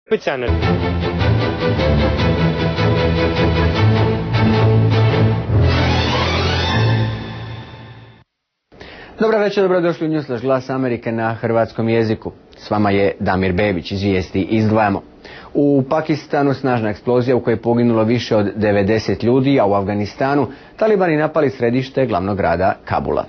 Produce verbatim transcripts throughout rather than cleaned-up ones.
Dobra večer, dobrodošli u Newsflash Glas Amerike na hrvatskom jeziku. S vama je Damir Bebić, iz vijesti izdvajamo. U Pakistanu snažna eksplozija u kojoj je poginulo više od devedeset ljudi, a u Afganistanu talibani napali središte glavnog grada Kabula.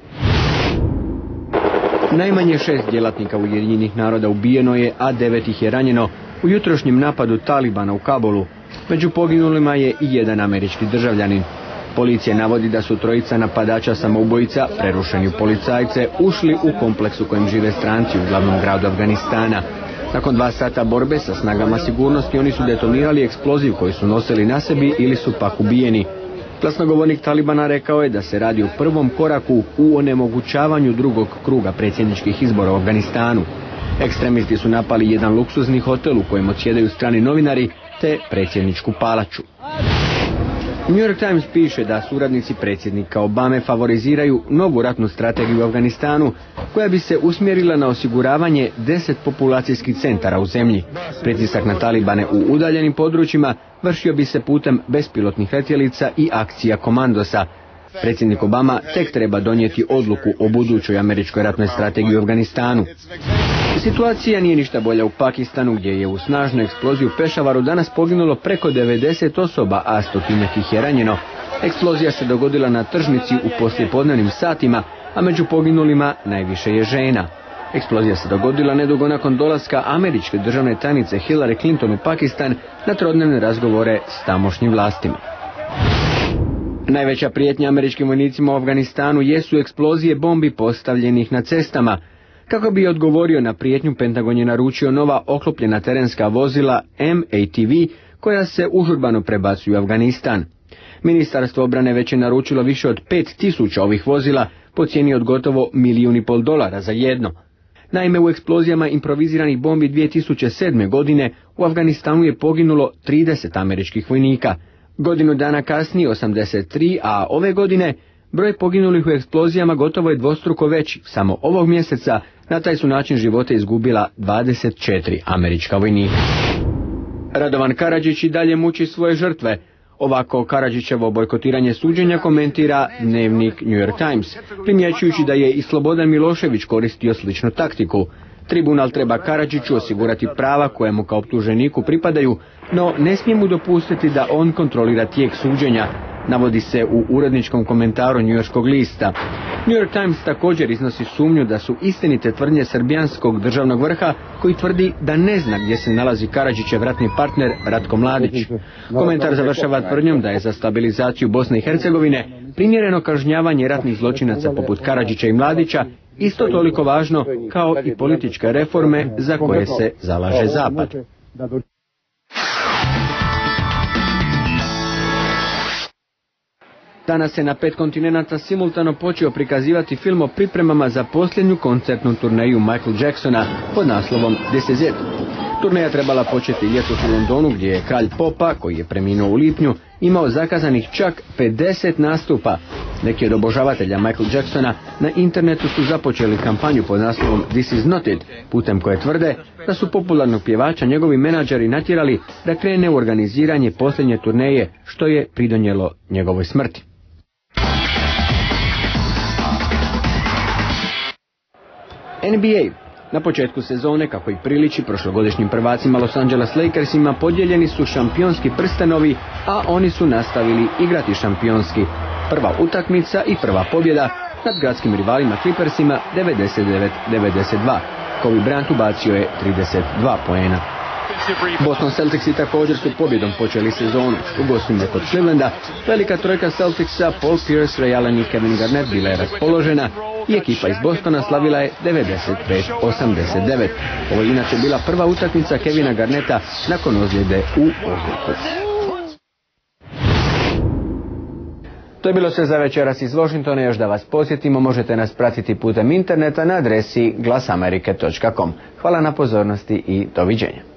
Najmanje šest djelatnika Ujedinjenih naroda ubijeno je, a devet ih je ranjeno u jutrošnjem napadu talibana u Kabulu. Među poginulima je i jedan američki državljanin. Policija navodi da su trojica napadača samoubojica, prerušeni u policajce, ušli u kompleks u kojem žive stranci u glavnom gradu Afganistana. Nakon dva sata borbe sa snagama sigurnosti oni su detonirali eksploziv koji su nosili na sebi ili su pak ubijeni. Glasnogovornik talibana rekao je da se radi o prvom koraku u onemogućavanju drugog kruga predsjedničkih izbora u Afganistanu. Ekstremisti su napali jedan luksuzni hotel u kojem odsjedaju strani novinari te predsjedničku palaču. New York Times piše da suradnici predsjednika Obame favoriziraju novu ratnu strategiju u Afganistanu koja bi se usmjerila na osiguravanje deset populacijskih centara u zemlji. Pritisak na talibane u udaljenim područjima vršio bi se putem bespilotnih letjelica i akcija komandosa. Predsjednik Obama tek treba donijeti odluku o budućoj američkoj ratnoj strategiji u Afganistanu. Situacija nije ništa bolja u Pakistanu, gdje je u snažnu eksploziju u Pešavaru danas poginulo preko devedeset osoba, a stotinjak ih je ranjeno. Eksplozija se dogodila na tržnici u poslijepodnevnim satima, a među poginulima najviše je žena. Eksplozija se dogodila nedugo nakon dolaska američke državne tajnice Hillary Clinton u Pakistan na trodnevne razgovore s tamošnjim vlastima. Najveća prijetnja američkim vojnicima u Afganistanu jesu eksplozije bombi postavljenih na cestama. Kako bi odgovorio na prijetnju, Pentagon je naručio nova oklopljena terenska vozila M A T V koja se užurbano prebacuju u Afganistan. Ministarstvo obrane već je naručilo više od pet tisuća ovih vozila po cijeni od gotovo milijun i pol dolara za jedno. Naime, u eksplozijama improviziranih bombi dvije tisuće sedme. godine u Afganistanu je poginulo trideset američkih vojnika. Godinu dana kasnije osamdeset tri, a ove godine broj poginulih u eksplozijama gotovo je dvostruko veći. Samo ovog mjeseca na taj su način živote izgubila dvadeset četiri američka vojnika. Radovan Karadžić i dalje muči svoje žrtve. Ovako Karadžićevo bojkotiranje suđenja komentira dnevnik New York Times, primjećujući da je i Slobodan Milošević koristio sličnu taktiku. Tribunal treba Karadžiću osigurati prava koje mu kao optuženiku pripadaju, no ne smije mu dopustiti da on kontrolira tijek suđenja, navodi se u uredničkom komentaru Njujorškog lista. New York Times također iznosi sumnju da su istinite tvrdnje srbijanskog državnog vrha koji tvrdi da ne zna gdje se nalazi Karadžićev ratni partner Ratko Mladić. Komentar završava tvrdnjom da je za stabilizaciju Bosne i Hercegovine primjereno kažnjavanje ratnih zločinaca poput Karadžića i Mladića isto toliko važno kao i političke reforme za koje se zalaže Zapad. Danas se na pet kontinenata simultano počeo prikazivati film o pripremama za posljednju koncertnu turneju Michael Jacksona pod naslovom This Is It. Turneja trebala početi ljetos u Londonu, gdje je kralj popa, koji je preminuo u lipnju, imao zakazanih čak pedeset nastupa. Neki od obožavatelja Michael Jacksona na internetu su započeli kampanju pod naslovom This Is Not It, putem koje tvrde da su popularnog pjevača njegovi menadžeri natjerali da krene u organiziranje posljednje turneje, što je pridonijelo njegovoj smrti. N B A. Na početku sezone, kako i priliči prošlogodišnjim prvacima Los Angeles Lakersima, podijeljeni su šampionski prstenovi, a oni su nastavili igrati šampionski. Prva utakmica i prva pobjeda nad gradskim rivalima Clippersima devedeset devet devedeset dva. Kobe Bryant ubacio je trideset dva poena. Boston Celticsi također su pobjedom počeli sezonu. U gostima kod Clevelanda velika trojka Celticsa Paul Pierce, Ray Allen i Kevin Garnett bila je raspoložena i ekipa iz Bostona slavila je devedeset pet osamdeset devet. Ovo je inače bila prva utakmica Kevina Garnetta nakon ozljede u ožujku. To je bilo sve za večeras iz Washingtona. Još da vas posjetimo, možete nas pratiti putem interneta na adresi glasamerike točka com. Hvala na pozornosti i doviđenja.